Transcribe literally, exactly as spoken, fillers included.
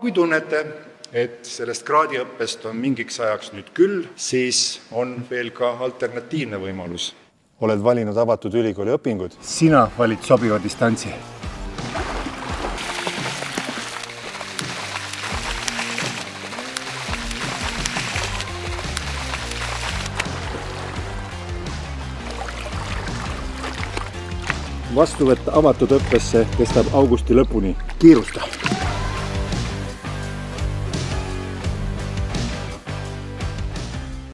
Kui tunnete, et sellest kraadiõppest on mingiks ajaks nüüd küll, siis on veel ka alternatiivne võimalus. Oled valinud avatud ülikooli õpingud? Sina valid sobiva distantsi. Vastuvõtt avatud õppesse kestab augusti lõpuni. Kiirusta!